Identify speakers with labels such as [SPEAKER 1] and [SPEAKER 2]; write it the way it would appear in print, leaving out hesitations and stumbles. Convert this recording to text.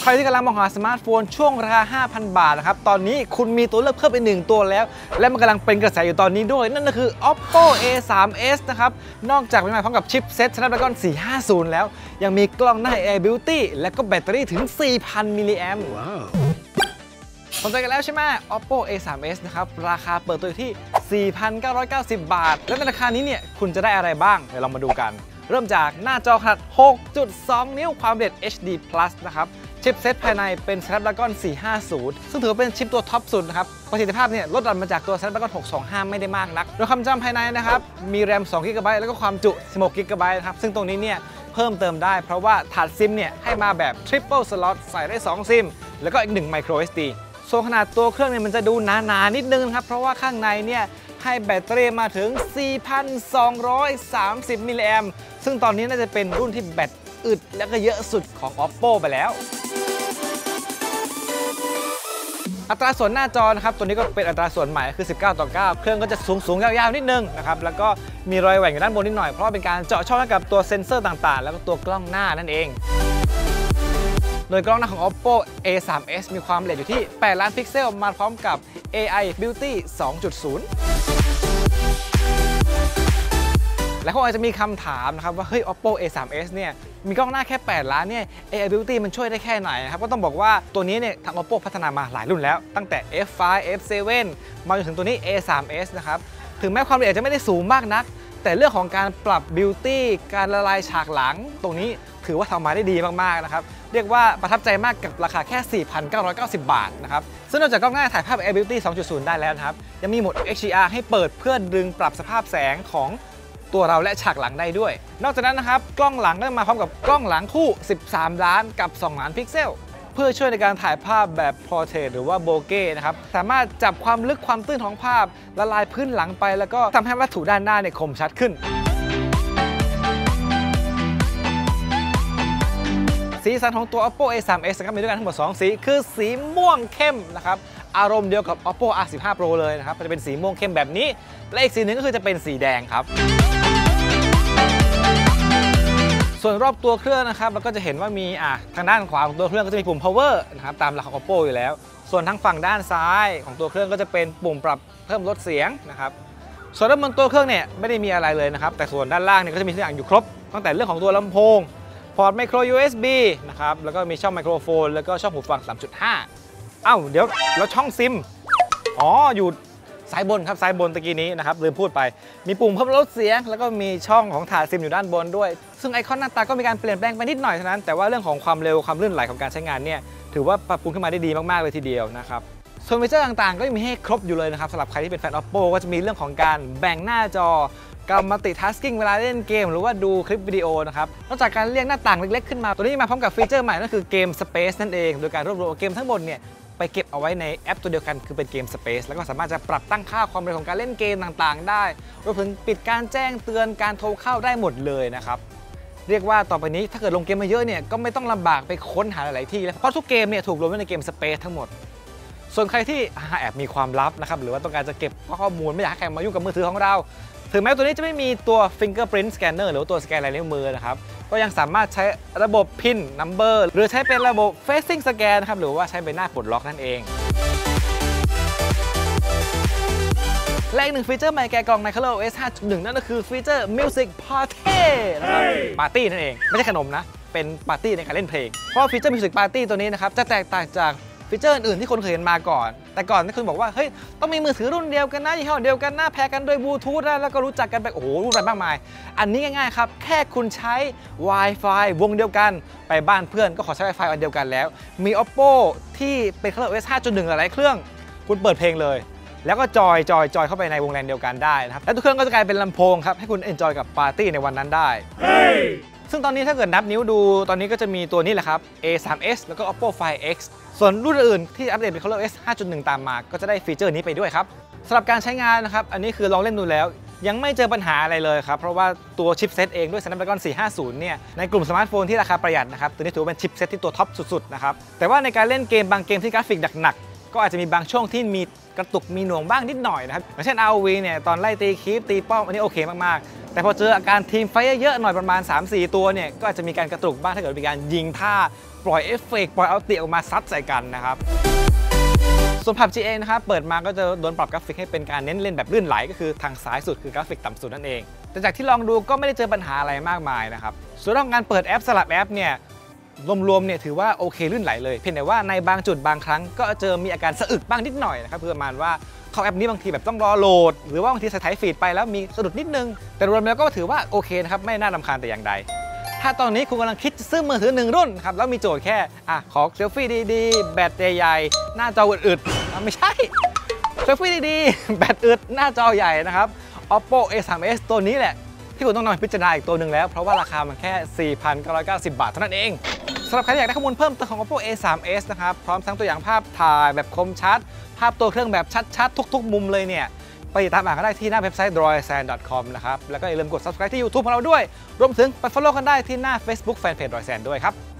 [SPEAKER 1] รที่กำลังมองหาสมาร์ทโฟนช่วงราคา 5,000 บาทนะครับตอนนี้คุณมีตัวเลือกเพิ่มไป1ตัวแล้วและมันกำลังเป็นกระแสอยู่ตอนนี้ด้วยนั่นก็คือ Oppo A3s นะครับนอกจากมาพร้อมกับชิปเซ็ต Snapdragon 450 แล้วยังมีกล้องหน้า AI Beauty และก็แบตเตอรี่ถึง 4,000 มิลลิแอมป์สนใจกันแล้วใช่ไหม Oppo A3s นะครับราคาเปิดตัวที่ 4,990 บาทและในราคานี้เนี่ยคุณจะได้อะไรบ้างเดี๋ยวเรามาดูกันเริ่มจากหน้าจอขนาด 6.2 นิ้วความละเอียด HD+ นะครับชิปเซตภายในเป็น Snapdragon 450 ซึ่งถือเป็นชิปตัวท็อปสุดนะครับประสิทธิภาพเนี่ยลดหลั่นมาจากตัว Snapdragon 625 ไม่ได้มากนักโดยความจำภายในนะครับมีแรม 2GB แล้วก็ความจุ 16GB นะครับซึ่งตรงนี้เนี่ยเพิ่มเติมได้เพราะว่าถาดซิมเนี่ยให้มาแบบ Triple Slot ใส่ได้ 2 ซิมแล้วก็อีก 1 Micro SD ส่วนขนาดตัวเครื่องเนี่ยมันจะดูหนาๆนิดนึงครับเพราะว่าข้างในเนี่ยให้แบตเตอรี่มาถึง 4,230 มิลลิแอมป์ซึ่งตอนนี้น่าจะเป็นรุ่นที่แบตอึดและก็เยอะสุดของ Oppo ไปแล้วอัตราส่วนหน้าจอนะครับตัวนี้ก็เป็นอัตราส่วนใหม่คือ 19:9 เครื่องก็จะสูงยาวๆนิดนึงนะครับแล้วก็มีรอยแหว่งอยู่ด้านบนนิดหน่อยเพราะเป็นการเจาะช่องให้กับตัวเซ็นเซอร์ต่างๆแล้วก็ตัวกล้องหน้านั่นเองโดยกล้องหน้าของ Oppo A3s มีความละเอียดอยู่ที่ 8 ล้านพิกเซลมาพร้อมกับ AI Beauty 2.0 และคงอาจจะมีคำถามนะครับว่าเฮ้ย Oppo A3s เนี่ยมีกล้องหน้าแค่ 8 ล้านเนี่ย AI Beauty มันช่วยได้แค่ไหนครับก็ต้องบอกว่าตัวนี้เนี่ยทาง Oppo พัฒนามาหลายรุ่นแล้วตั้งแต่ F5 F7 มาจนถึงตัวนี้ A3s นะครับถึงแม้ความละเอียดจะไม่ได้สูงมากนักแต่เรื่องของการปรับ Beauty การละลายฉากหลังตรงนี้ถือว่าทำมาได้ดีมากๆนะครับเรียกว่าประทับใจมากกับราคาแค่ 4,990 บาทนะครับซึ่งนอกจากกล้องหน้าถ่ายภาพ AI Beauty 2.0 ได้แล้วนะครับยังมีโหมด HDR ให้เปิดเพื่อดึงปรับสภาพแสงของตัวเราและฉากหลังได้ด้วยนอกจากนั้นนะครับกล้องหลังก็มาพร้อมกับกล้องหลังคู่ 13 ล้านกับ 2 ล้านพิกเซลเพื่อช่วยในการถ่ายภาพแบบ Portrait หรือว่า Bokeh นะครับสามารถจับความลึกความตื้นของภาพละลายพื้นหลังไปแล้วก็ทำให้วัตถุด้านหน้าเนี่ยคมชัดขึ้นสีสันของตัว Oppo A3s นะครับมีด้วยกันทั้งหมด2สีคือสีม่วงเข้มนะครับอารมณ์เดียวกับ Oppo R15 Pro เลยนะครับจะเป็นสีม่วงเข้มแบบนี้และอีกสีหนึ่งก็คือจะเป็นสีแดงครับส่วนรอบตัวเครื่องนะครับเราก็จะเห็นว่ามีทางด้านขวาของตัวเครื่องก็จะมีปุ่ม power นะครับตามหลักของ Oppo อยู่แล้วส่วนทางฝั่งด้านซ้ายของตัวเครื่องก็จะเป็นปุ่มปรับเพิ่มลดเสียงนะครับส่วนด้านบนตัวเครื่องเนี่ยไม่ได้มีอะไรเลยนะครับแต่ส่วนด้านล่างเนี่ยก็จะมีทุกอย่างอยู่ครบตั้งแต่เรื่องของตัวลำโพงพอร์ต micro USB นะครับแล้วก็มีช่องไมโครโฟนแล้วก็ช่องหูฟัง 3.5 อ้าวเดี๋ยวแล้วช่องซิมอยู่ซ้ายบนครับซ้ายบนตะกี้นี้นะครับลืมพูดไปมีปุ่มเพิ่มลดเสียงแล้วก็มีช่องของถาดซิมอยู่ด้านบนด้วยซึ่งไอคอนหน้าตาก็มีการเปลี่ยนแปลงไปนิดหน่อยเท่านั้นแต่ว่าเรื่องของความเร็วความลื่นไหลของการใช้งานเนี่ยถือว่าปรับปรุงขึ้นมาได้ดีมากๆเลยทีเดียวนะครับส่วนฟีเจอร์ต่างๆก็มีให้ครบอยู่เลยนะครับสำหรับใครที่เป็นแฟน Oppo ก็จะมีเรื่องของการแบ่งหน้าจอการmultitasking เวลาเล่นเกมหรือว่าดูคลิปวิดีโอนะครับนอกจากการเรียกหน้าต่างเล็กๆขึ้นมาตัวนี้มาพร้อมกับฟีเจอร์ใหม่นั่นคือเกม Space นั่นเองโดยการรวบรวมเกมทั้งหมดเนี่ยไปเก็บเอาไว้ในแอปตัวเดียวกันคือเป็นเกม Space แล้วก็สามารถจะปรับตั้งค่าความเร็วของการเล่นเกมต่างๆได้รวมถึงปิดการแจ้งเตือนการโทรเข้าได้หมดเลยนะครับเรียกว่าต่อไปนี้ถ้าเกิดลงเกมมาเยอะเนี่ยก็ไม่ต้องลำบากไปค้นหาหลายๆที่แล้วเพราะทุกเกมเนี่ยถูกรวมไว้ในเกม Space ทั้งหมดส่วนใครที่แอบมีความลับนะครับหรือว่าต้องการจะเก็บข้อมูลไม่อยากให้ใครมายุ่งกับมือถือของเราถึงแม้ตัวนี้จะไม่มีตัว fingerprint scanner หรือตัวสแกนลายนิ้วมือนะครับก็ยังสามารถใช้ระบบ PIN number หรือใช้เป็นระบบ facing scan นะครับหรือว่าใช้ใบหน้าปลดล็อกนั่นเองและอีกหนึ่งฟีเจอร์ใหม่แก่กล่องใน ColorOS 5.1 นั่นก็คือฟีเจอร์ Music Party นะครับปาร์ตี้นั่นเองไม่ใช่ขนมนะเป็นปาร์ตี้ในการเล่นเพลงเพราะฟีเจอร์ Music Party ตัวนี้นะครับจะแตกต่างจากฟีเจอร์อื่นๆที่คนเคยเห็นมาก่อนแต่ก่อนที่คุณบอกว่าเฮ้ยต้องมีมือถือรุ่นเดียวกันนะยี่ห้อเดียวกันนะแพร์กันด้วยบลูทูธแล้วก็รู้จักกันไปโอ้โหรุ่นอะไรมากมายอันนี้ง่ายๆครับแค่คุณใช้ Wi-Fi วงเดียวกันไปบ้านเพื่อนก็ขอใช้ Wi-Fi อันเดียวกันแล้วมี Oppo ที่เป็น ColorOS 5.1 หลายๆเครื่องคุณเปิดเพลงเลยแล้วก็จอยเข้าไปในวงแลนเดียวกันได้นะครับและทุกเครื่องก็จะกลายเป็นลำโพงครับให้คุณเอนจอยกับปาร์ตี้ในวันนั้นได้ ซึ่งตอนนี้ถ้าเกิดนับนิ้วดูตอนนี้ก็จะมีตัวนี้แหละครับ A3s แล้วก็ Oppo Find X ส่วนรุ่นอื่นที่อัปเดตเป็น ColorOS 5.1 ตามมาก็จะได้ฟีเจอร์นี้ไปด้วยครับสำหรับการใช้งานนะครับอันนี้คือลองเล่นดูแล้วยังไม่เจอปัญหาอะไรเลยครับเพราะว่าตัวชิปเซตเองด้วย Snapdragon 450 เนี่ยในกลุ่มสมาร์ทโฟนที่ราคาประหยัดนะครับตัวนี้ถือว่าเป็นชิปเซตที่ตัวท็อปสุดๆนะครับแต่ว่าในการเล่นเกมบางเกมที่กราฟิกหนักๆก็อาจจะมีบางช่วงที่มีกระตุกมีหน่วงบ้างนิดหน่อยนะครับอย่างเช่น ROV เนี่ยตอนไล่ตีคีปตีป้อมอันนี้โอเคมากๆแต่พอเจออาการทีมไฟเยอะๆหน่อยประมาณ 3-4 ตัวเนี่ยก็อาจจะมีการกระตุกบ้างถ้าเกิดมีการยิงท่าปล่อยเอฟเฟกต์ปล่อยเอาเตียออกมาซัดใส่กันนะครับส่วน PUBG เองนะครับเปิดมาก็จะโดนปรับกราฟิกให้เป็นการเน้นเล่นแบบลื่นไหลก็คือทางซ้ายสุดคือกราฟิกต่ำสุดนั่นเองแต่จากที่ลองดูก็ไม่ได้เจอปัญหาอะไรมากมายนะครับส่วนเรื่องการเปิดแอปสลับแอปเนี่ยรวมๆเนี่ยถือว่าโอเคลื่นไหลเลยเพียงแต่ว่าในบางจุดบางครั้งก็เจอมีอาการสะอึกบ้างนิดหน่อยนะครับคือประมาณว่าเข้าแอปนี้บางทีแบบต้องรอโหลดหรือว่าบางทีถ่ายฟีดไปแล้วมีสะดุดนิดนึงแต่รวมแล้วก็ถือว่าโอเคนะครับไม่น่ารำคาญแต่อย่างใดถ้าตอนนี้คุณกำลังคิดซื้อมือถือ1รุ่นครับแล้วมีโจทย์แค่ขอเซลฟี่ดีๆแบตใหญ่ๆหน้าจออึดๆไม่ใช่เซลฟี่ดีๆแบตอึดหน้าจอใหญ่นะครับ Oppo A3s ตัวนี้แหละที่คุณต้องนำไปพิจารณาอีกตัวหนึ่งแล้วเพราะว่าราคามันแค่ 4,990 บาทเท่านั้นเองสำหรับใครที่อยากได้ข้อมูลเพิ่มเติมของ Oppo A3s นะครับพร้อมทั้งตัวอย่างภาพถ่ายแบบคมชัดภาพตัวเครื่องแบบชัดๆทุกๆมุมเลยเนี่ยไปติดตามอ่านกันได้ที่หน้าเว็บไซต์ droidsan.com นะครับแล้วก็อย่าลืมกด subscribe ที่ YouTube ของเราด้วยรวมถึงไป follow กันได้ที่หน้า Facebook Fanpage Droidsan ด้วยครับ